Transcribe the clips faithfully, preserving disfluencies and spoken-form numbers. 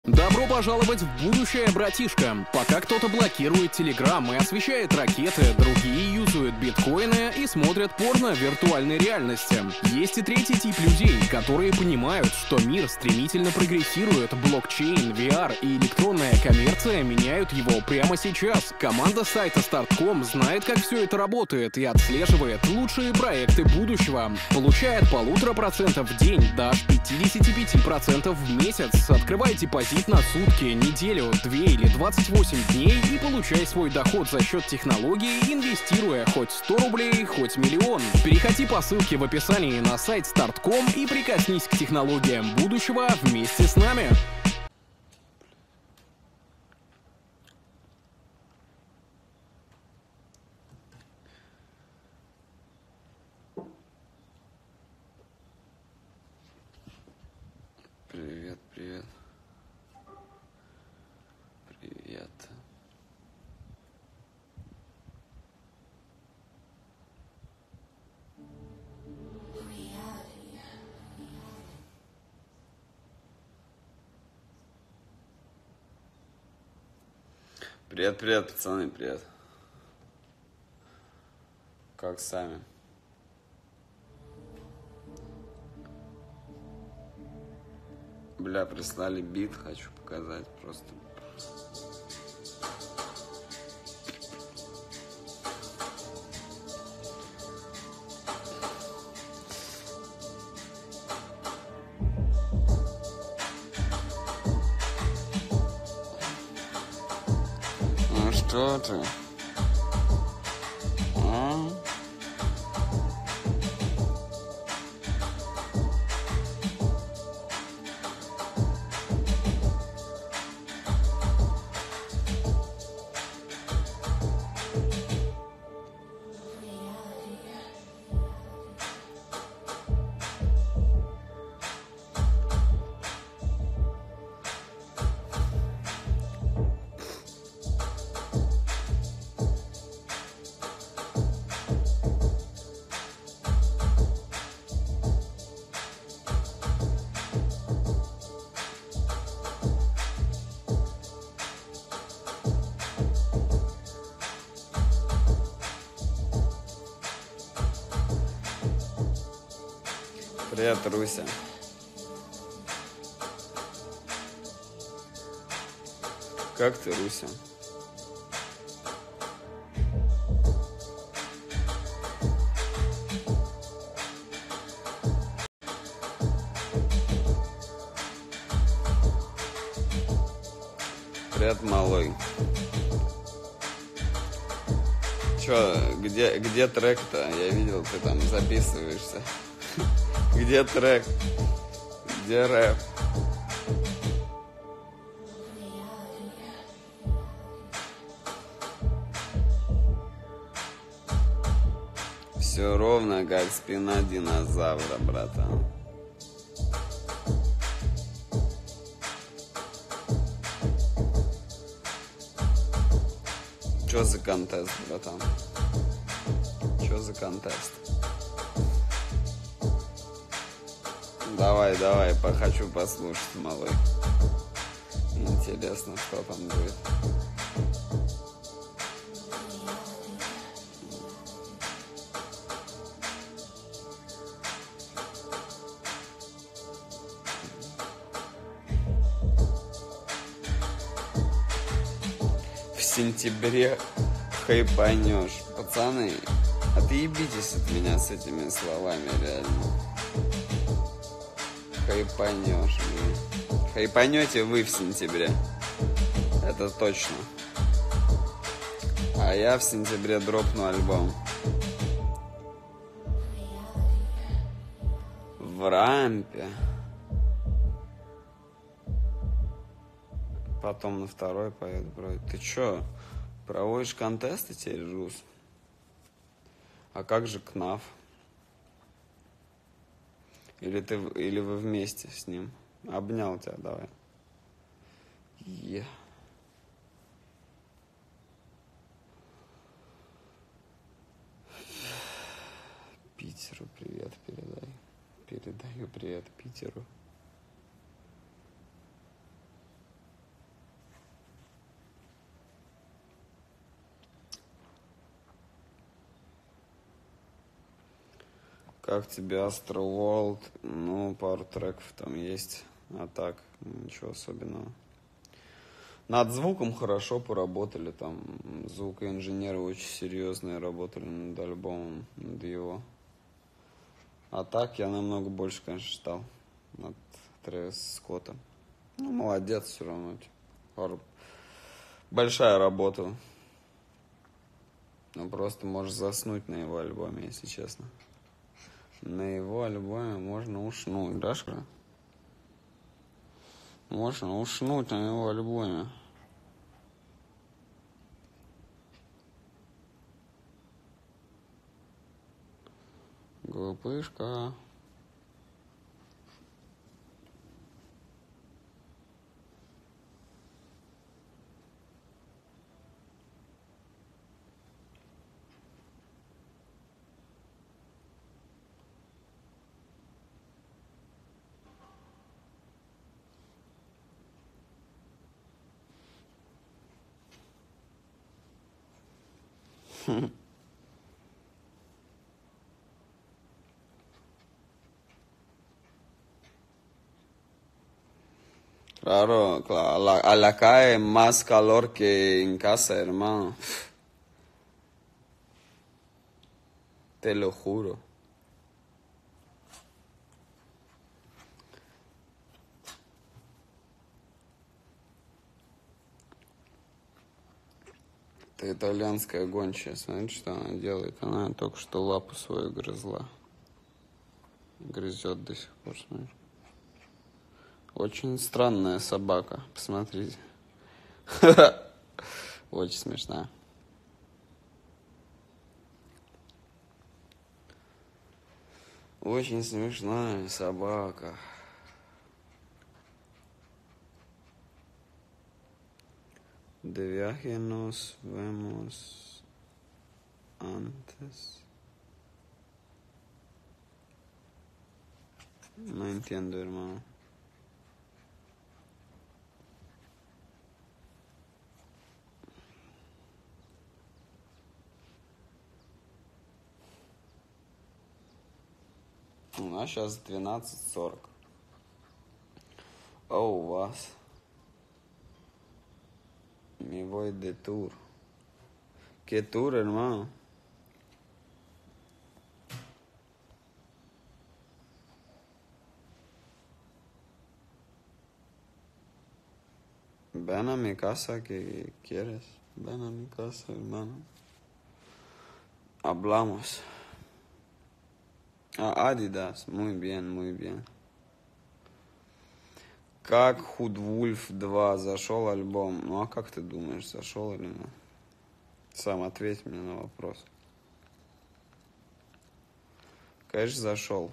Добро пожаловать в будущее, братишка. Пока кто-то блокирует Телеграм и освещает ракеты, другие юзают биткоины и смотрят порно в виртуальной реальности. Есть и третий тип людей, которые понимают, что мир стремительно прогрессирует, блокчейн, ви ар и электронная коммерция меняют его прямо сейчас. Команда сайта старт точка ком знает, как все это работает и отслеживает лучшие проекты будущего. Получая от полутора процентов в день до пятидесяти пяти процентов в месяц. Открывай депозит на сутки, неделю, две или двадцать восемь дней и получай свой доход за счет технологий, инвестируя хоть сто рублей, хоть миллион. Переходи по ссылке в описании на сайт старт точка ком и прикоснись к технологиям будущего вместе с нами. Привет, привет. Привет. Привет, привет, пацаны, привет. Как сами? Бля, прислали бит, хочу показать просто. Ну что ты? А? Привет, Руся. Как ты, Руся? Привет, малой. Чё, где, где трек-то? Я видел, ты там записываешься. Где трек? Где рэп? Все ровно, как спина динозавра, братан. Чё за контест, братан? Чё за контест? Давай, давай, хочу послушать, малой. Интересно, что там будет. В сентябре хайпанешь. Пацаны, отъебитесь от меня с этими словами, реально. Хайпанешь, блин. Хайпанете вы в сентябре. Это точно. А я в сентябре дропну альбом. В рампе. Потом на второй поеду, бро. Ты чё, проводишь контесты теперь, Рус? А как же КНАФ? Или ты, или вы вместе с ним? Обнял тебя, давай. Е. Питеру привет передай. Передаю привет Питеру. Как тебе Astroworld? Ну, пару треков там есть. А так, ничего особенного. Над звуком хорошо поработали. Там звукоинженеры очень серьезные работали над альбомом, над его. А так я намного больше, конечно, читал над Трэвисом Скоттом. Ну, молодец все равно. Пару... Большая работа. Ну, просто можешь заснуть на его альбоме, если честно. На его альбоме можно уснуть, да, что? Можно уснуть на его альбоме. Глупышка. Claro, claro, a la, a la calle más calor que en casa, hermano. Te lo juro. Это итальянская гончая. Смотрите, что она делает. Она только что лапу свою грызла. Грызет до сих пор, смотри. Очень странная собака. Посмотрите. Очень смешная. Очень смешная собака. De viaje nos vemos antes. No entiendo, hermano. У нас сейчас двенадцать сорок. А у вас? Me voy de tour. ¿Qué tour, hermano? Ven a mi casa que quieres. Ven a mi casa, hermano. Hablamos. А, Adidas. Muy bien, muy bien. Как Худвульф два зашел альбом? Ну а как ты думаешь, зашел или нет? Сам ответь мне на вопрос. Конечно, зашел.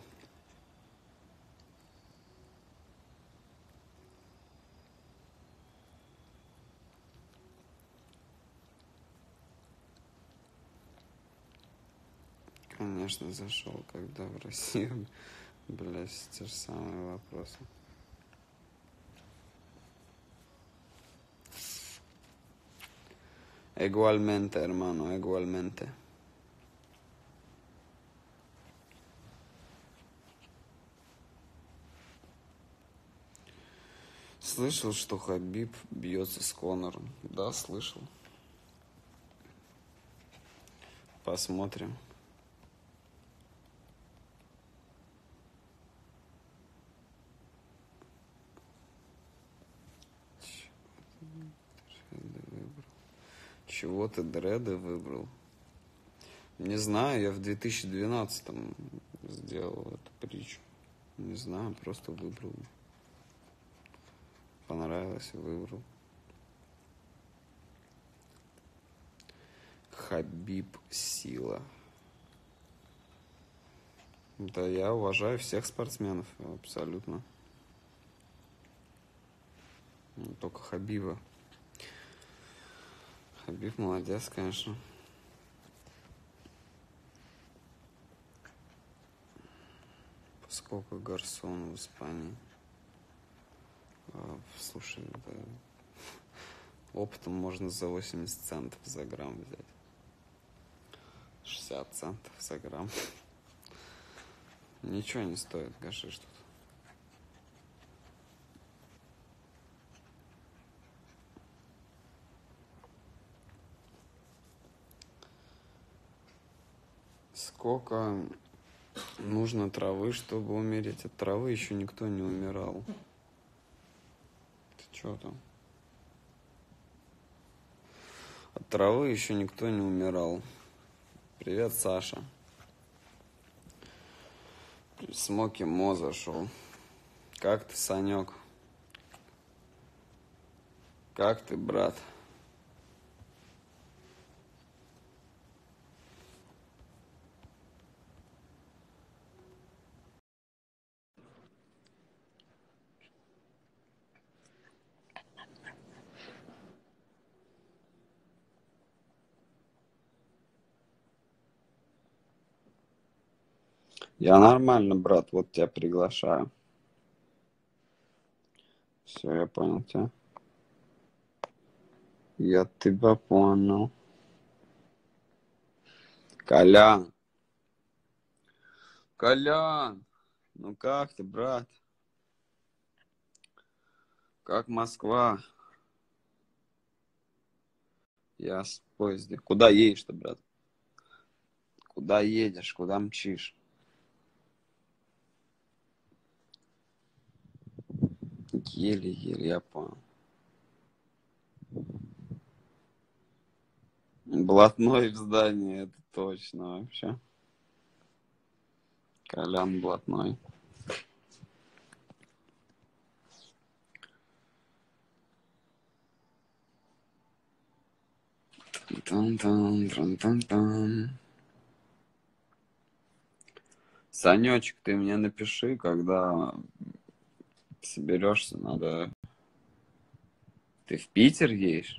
Конечно, зашел, когда в Россию, блядь, те же самые вопросы. Igualmente, hermano, igualmente. Слышал, что Хабиб бьется с Конором? Да, слышал. Посмотрим. Чего ты дреды выбрал? Не знаю, я в две тысячи двенадцатом сделал эту притчу. Не знаю, просто выбрал. Понравилось и выбрал. Хабиб сила. Да, я уважаю всех спортсменов, абсолютно. Только Хабиба. Хабиб молодец, конечно. Сколько гарсон в Испании? А, слушай, да, оптом можно за восемьдесят центов за грамм взять. шестьдесят центов за грамм. Ничего не стоит гашиш тут. Сколько нужно травы, чтобы умереть? От травы еще никто не умирал. Ты что там? От травы еще никто не умирал. Привет, Саша. Смоки Мо зашел. Как ты, Санек? Как ты, брат? Я нормально, брат, вот тебя приглашаю. Все, я понял тебя. Я тебя понял. Колян. Колян. Ну как ты, брат? Как Москва? Я в поезде. Куда едешь-то, брат? Куда едешь? Куда мчишь? Еле-еле, я понял. Блатной в здании, это точно вообще. Колян блатной. Тан-тан, тран-тан-тан. Санечек, ты мне напиши, когда соберешься, надо... Ты в Питер едешь?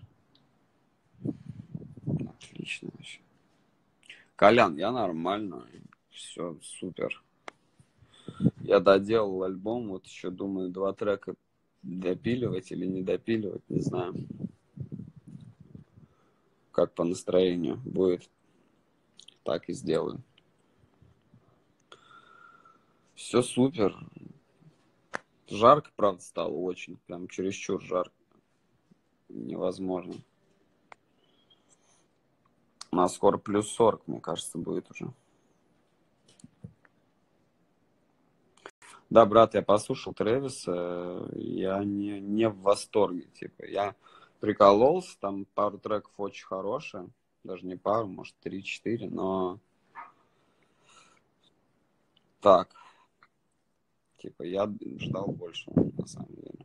Отлично вообще. Колян, я нормально. Все, супер. Я доделал альбом, вот еще думаю, два трека допиливать или не допиливать, не знаю. Как по настроению будет, так и сделаю. Все супер. Жарко, правда, стало очень. Прям чересчур жарко. Невозможно. У нас скоро плюс сорок, мне кажется, будет уже. Да, брат, я послушал Трэвиса, я не, не в восторге, типа, я прикололся, там пару треков очень хорошие, даже не пару, может, три-четыре, но так, типа, я ждал больше, на самом деле.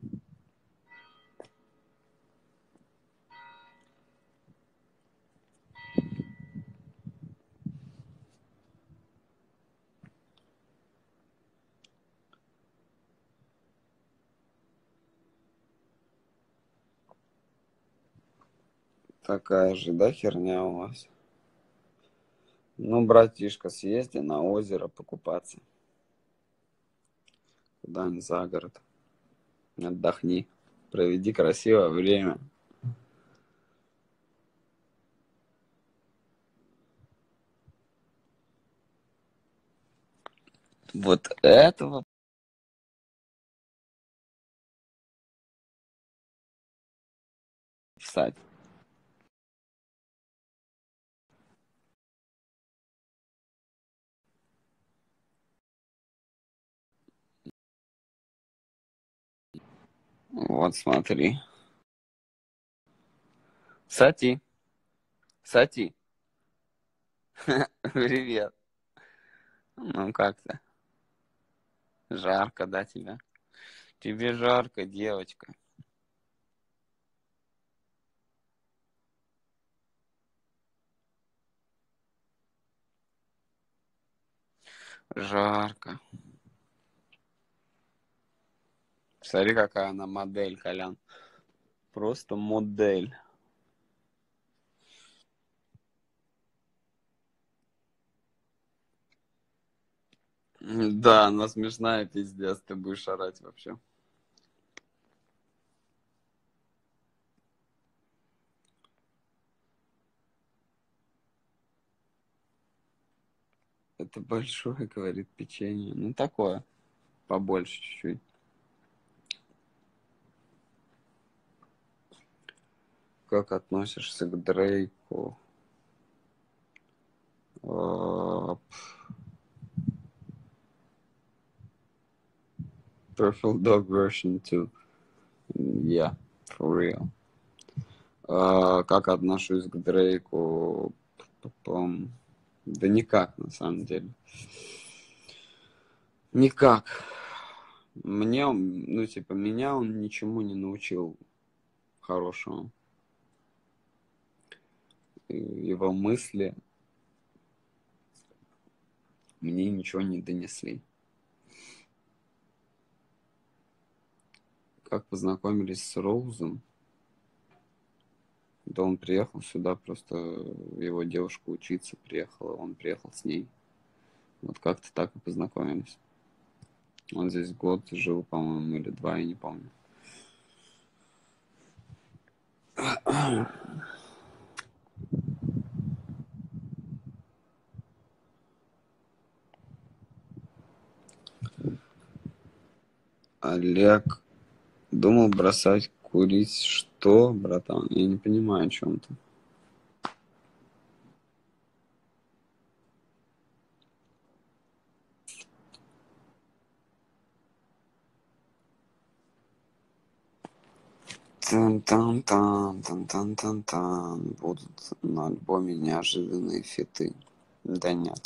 Такая же, да, херня у вас? Ну, братишка, съезди на озеро покупаться. Куда-нибудь за город. Отдохни. Проведи красивое время. Вот этого писать. Вот смотри. Сати. Сати. Привет. Ну как ты? Жарко, да, тебе? Тебе жарко, девочка. Жарко. Смотри, какая она модель, Колян. Просто модель. Да, она смешная, пиздец, ты будешь орать вообще. Это большое, говорит, печенье. Ну, такое. Побольше чуть-чуть. Как относишься к Дрейку? А, Purple Dog version two. Yeah, for real. А, как отношусь к Дрейку? П-п-пом. Да никак, на самом деле. Никак. Мне он, ну, типа, меня он ничему не научил хорошему. И его мысли мне ничего не донесли. Как познакомились с Роузом? Да он приехал сюда, просто его девушка учиться приехала, он приехал с ней. Вот как-то так и познакомились. Он здесь год жил, по-моему, или два, я не помню. Олег думал бросать курить. Что, братан? Я не понимаю, о чем ты. Тан-тан-тан-тан-тан-тан-тан. Будут на альбоме неожиданные фиты. Да нет.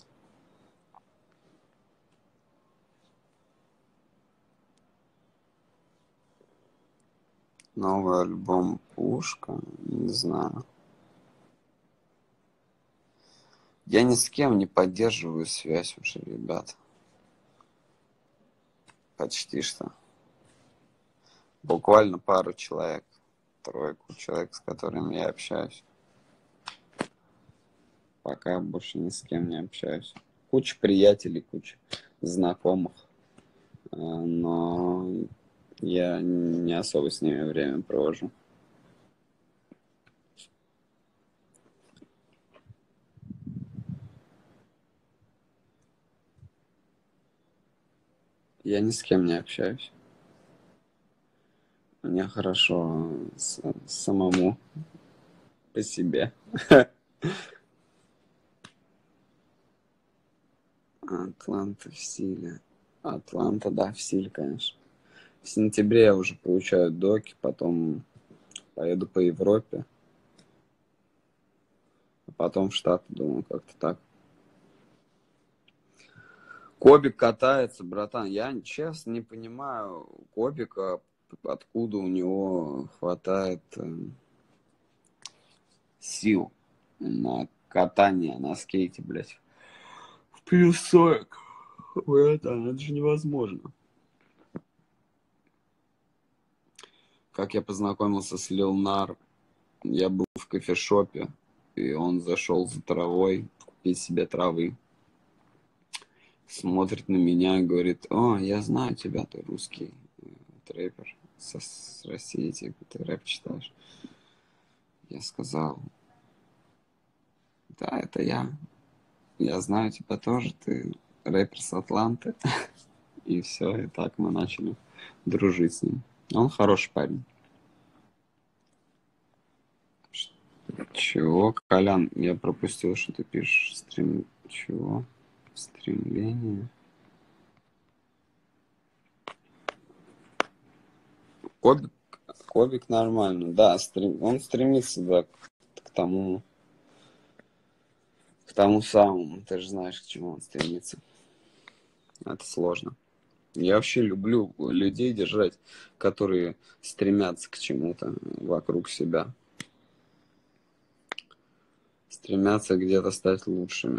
Новый альбом Пушка? Не знаю. Я ни с кем не поддерживаю связь уже, ребят. Почти что. Буквально пару человек. Тройку человек, с которыми я общаюсь. Пока больше ни с кем не общаюсь. Куча приятелей, куча знакомых. Но я не особо с ними время провожу. Я ни с кем не общаюсь. Мне хорошо с- самому по себе. Атланта в силе. Атланта, да, в силе, конечно. В сентябре я уже получаю доки, потом поеду по Европе, а потом в Штаты, думаю, как-то так. Кобик катается, братан. Я честно не понимаю Кобика, откуда у него хватает э, сил на катание на скейте, блядь. В плюс сорок. Братан, это же невозможно. Как я познакомился с Лил Нар, я был в кофешопе, и он зашел за травой, купить себе травы. Смотрит на меня и говорит: о, я знаю тебя, ты русский э, рэпер со, с России, типа, ты рэп читаешь. Я сказал: да, это я. Я знаю тебя тоже, ты рэпер с Атланты. И все, и так мы начали дружить с ним. Он хороший парень. Чего, Колян? Я пропустил, что ты пишешь. Стрем... Чего? Стремление. Кобик, Кобик нормально, да, стрем... он стремится, да, к, к тому, к тому самому. Ты же знаешь, к чему он стремится. Это сложно. Я вообще люблю людей держать, которые стремятся к чему-то вокруг себя. Стремятся где-то стать лучшими.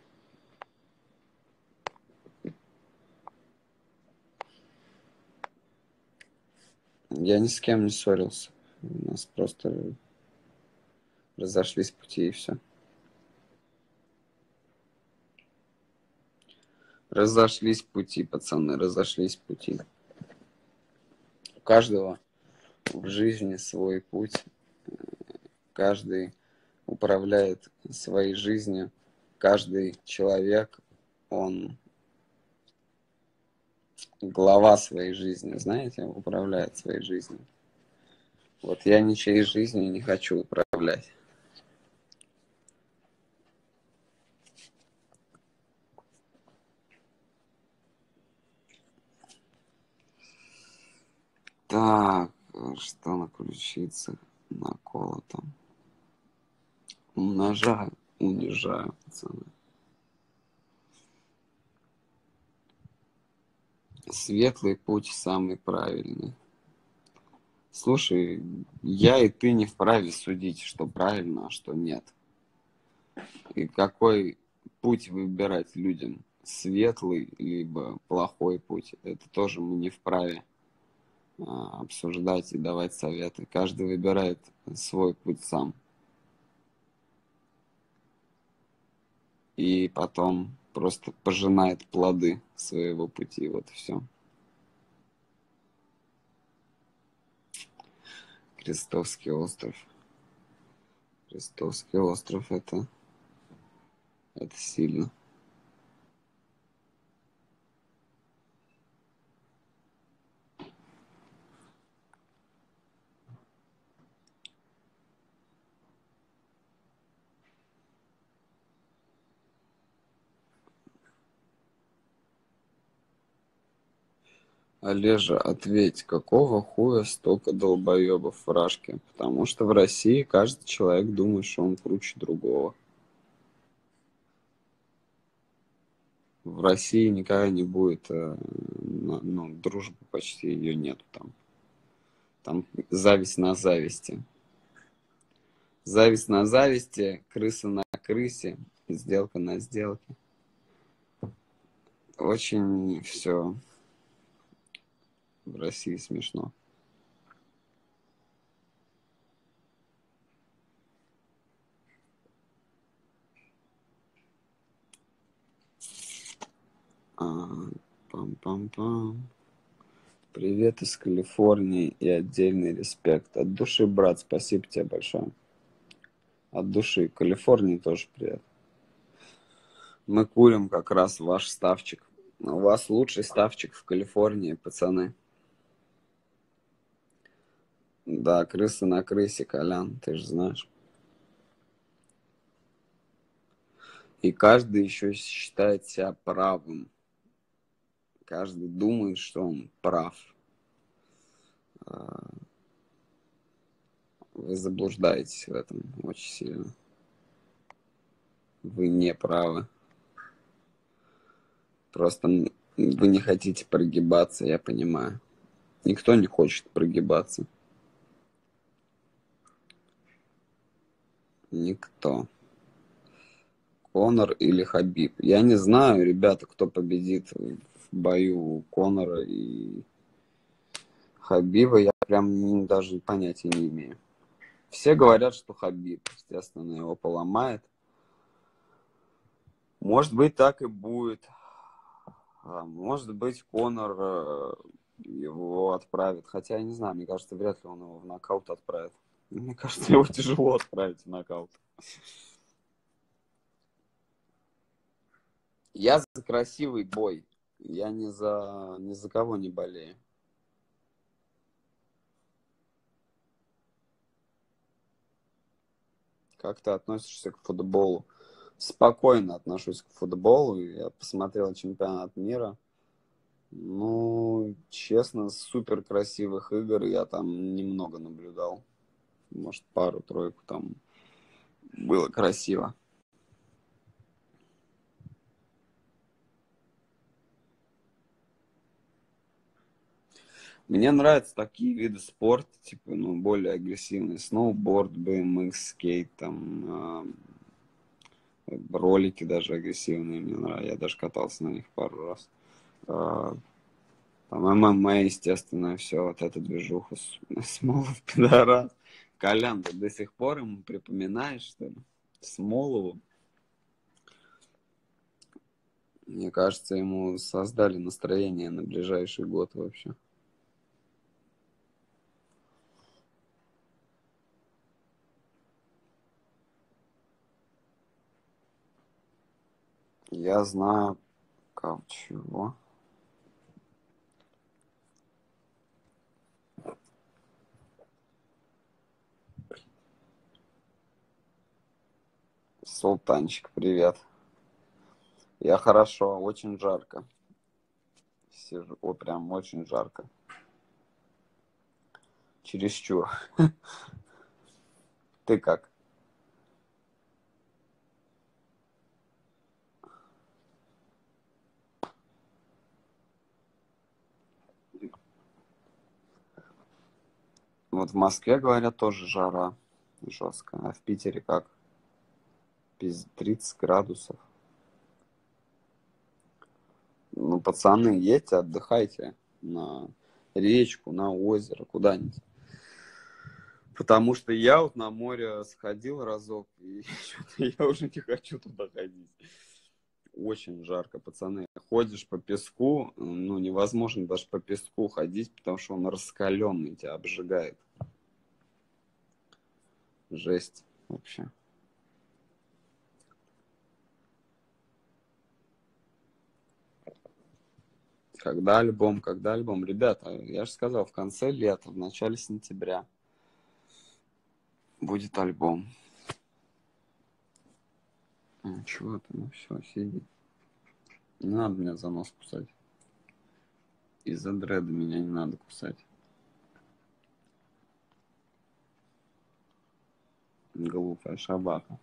Я ни с кем не ссорился. У нас просто разошлись пути и все. Разошлись пути, пацаны, разошлись пути. У каждого в жизни свой путь. Каждый управляет своей жизнью. Каждый человек он глава своей жизни, знаете, управляет своей жизнью. Вот я ничьей жизнью не хочу управлять. Так, что на ключице наколото? Умножаю, унижаю, пацаны. Светлый путь самый правильный. Слушай, я и ты не вправе судить, что правильно, а что нет. И какой путь выбирать людям? Светлый, либо плохой путь. Это тоже мы не вправе а, обсуждать и давать советы. Каждый выбирает свой путь сам. И потом просто пожинает плоды своего пути. Вот и все. Крестовский остров. Крестовский остров это, это сильно. Олежа, ответь, какого хуя столько долбоебов в Рашке? Потому что в России каждый человек думает, что он круче другого. В России никогда не будет, э, ну, дружбы почти ее нету там. Там зависть на зависти. Зависть на зависти, крыса на крысе, сделка на сделке. Очень все в России смешно. А, пам-пам-пам. Привет из Калифорнии и отдельный респект. От души, брат, спасибо тебе большое. От души. Калифорнии тоже привет. Мы курим как раз ваш ставчик. У вас лучший ставчик в Калифорнии, пацаны. Да, крыса на крысе, Колян, ты же знаешь. И каждый еще считает себя правым. Каждый думает, что он прав. Вы заблуждаетесь в этом очень сильно. Вы не правы. Просто вы не хотите прогибаться, я понимаю. Никто не хочет прогибаться. Никто. Конор или Хабиб. Я не знаю, ребята, кто победит в бою Конора и Хабиба. Я прям даже понятия не имею. Все говорят, что Хабиб, естественно, его поломает. Может быть, так и будет. А может быть, Конор его отправит. Хотя, я не знаю, мне кажется, вряд ли он его в нокаут отправит. Мне кажется, его тяжело отправить в нокаут. Я за красивый бой. Я ни за, ни за кого не болею. Как ты относишься к футболу? Спокойно отношусь к футболу. Я посмотрел чемпионат мира. Ну, честно, супер красивых игр я там немного наблюдал. Может, пару-тройку там было красиво. Мне нравятся такие виды спорта, типа, ну, более агрессивные. Сноуборд, би эм икс, скейт, там, э, ролики даже агрессивные мне нравятся. Я даже катался на них пару раз. Э, там, эм эм а, естественно, все, вот эта движуха. Смолов, пидорас. Колян, ты до сих пор ему припоминаешь, что ли? Смолову. Мне кажется, ему создали настроение на ближайший год вообще. Я знаю Кау чего? Султанчик, привет. Я хорошо, очень жарко. Сижу, о, прям очень жарко. Чересчур. Ты как? Вот в Москве, говорят, тоже жара жесткая. А в Питере как? тридцать градусов. Ну, пацаны, едьте, отдыхайте на речку, на озеро, куда-нибудь. Потому что я вот на море сходил разок, и что-то я уже не хочу туда ходить. Очень жарко, пацаны. Ходишь по песку, ну, невозможно даже по песку ходить, потому что он раскаленный, тебя обжигает. Жесть вообще. Когда альбом, когда альбом? Ребята, я же сказал, в конце лета, в начале сентября будет альбом. А, чего ты? Ну все, сиди. Не надо меня за нос кусать. Из-за дреда меня не надо кусать. Глупая шабака.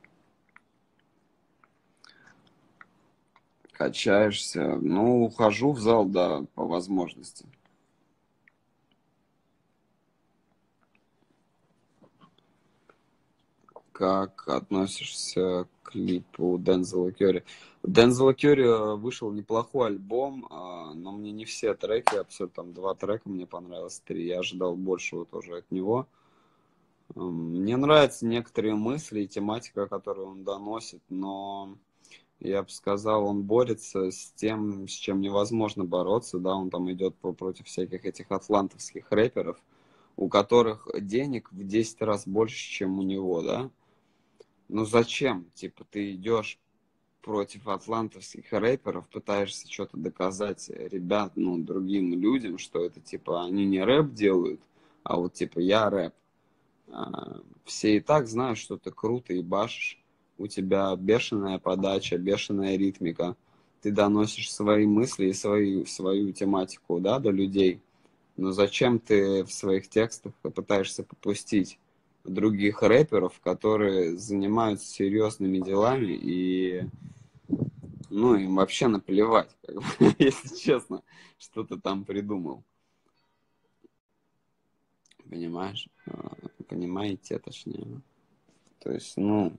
Качаешься. Ну, ухожу в зал, да, по возможности. Как относишься к клипу Дензела Кёрри? У Дензела Кёрри вышел неплохой альбом, но мне не все треки, абсолютно там два трека мне понравилось, три. Я ожидал большего тоже от него. Мне нравятся некоторые мысли и тематика, которую он доносит, но я бы сказал, он борется с тем, с чем невозможно бороться, да, он там идет против всяких этих атлантовских рэперов, у которых денег в десять раз больше, чем у него, да. Ну зачем? Типа ты идешь против атлантовских рэперов, пытаешься что-то доказать ребят, ну, другим людям, что это типа они не рэп делают, а вот типа я рэп. А, все и так знают, что ты круто ебашишь. У тебя бешеная подача, бешеная ритмика. Ты доносишь свои мысли и свою, свою тематику, да, до людей. Но зачем ты в своих текстах пытаешься попустить других рэперов, которые занимаются серьезными делами и, ну, им вообще наплевать, как бы, если честно, что ты там придумал. Понимаешь? Понимаете, точнее. То есть, ну,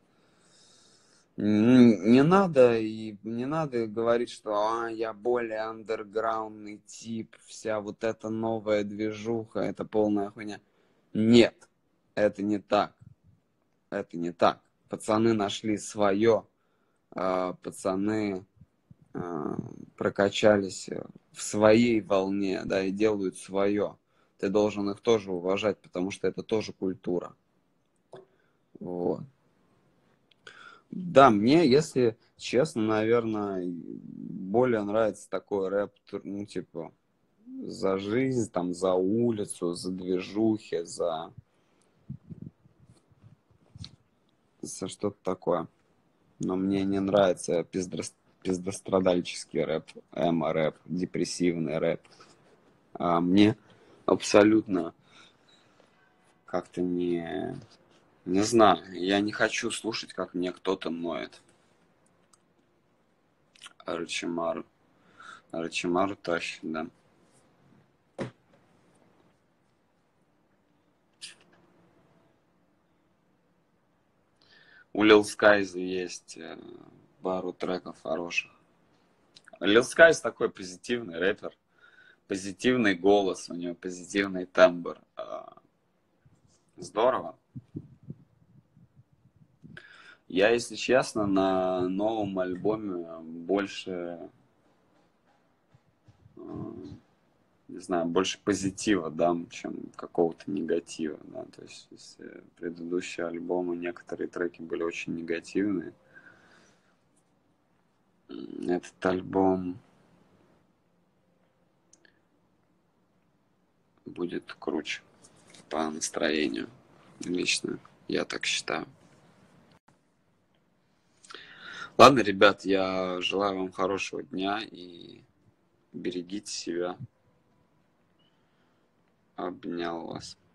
не надо и не надо говорить, что а, я более андерграундный тип, вся вот эта новая движуха, это полная хуйня. Нет, это не так. Это не так. Пацаны нашли свое, пацаны прокачались в своей волне, да, и делают свое. Ты должен их тоже уважать, потому что это тоже культура. Вот. Да, мне, если честно, наверное, более нравится такой рэп, ну, типа, за жизнь, там, за улицу, за движухи, за... за что-то такое. Но мне не нравится пиздро... пиздострадальческий рэп, эмо-рэп, депрессивный рэп. А мне абсолютно как-то не... Не знаю, я не хочу слушать, как мне кто-то ноет. Орочимару. Орочимару тащит, да. У Lil Skies есть пару треков хороших. Lil Skies такой позитивный рэпер. Позитивный голос, у него позитивный тембр. Здорово. Я, если честно, на новом альбоме больше, не знаю, больше позитива дам, чем какого-то негатива. Да? То есть, если предыдущие альбомы, некоторые треки были очень негативные, этот альбом будет круче по настроению. Лично я так считаю. Ладно, ребят, я желаю вам хорошего дня и берегите себя. Обнял вас.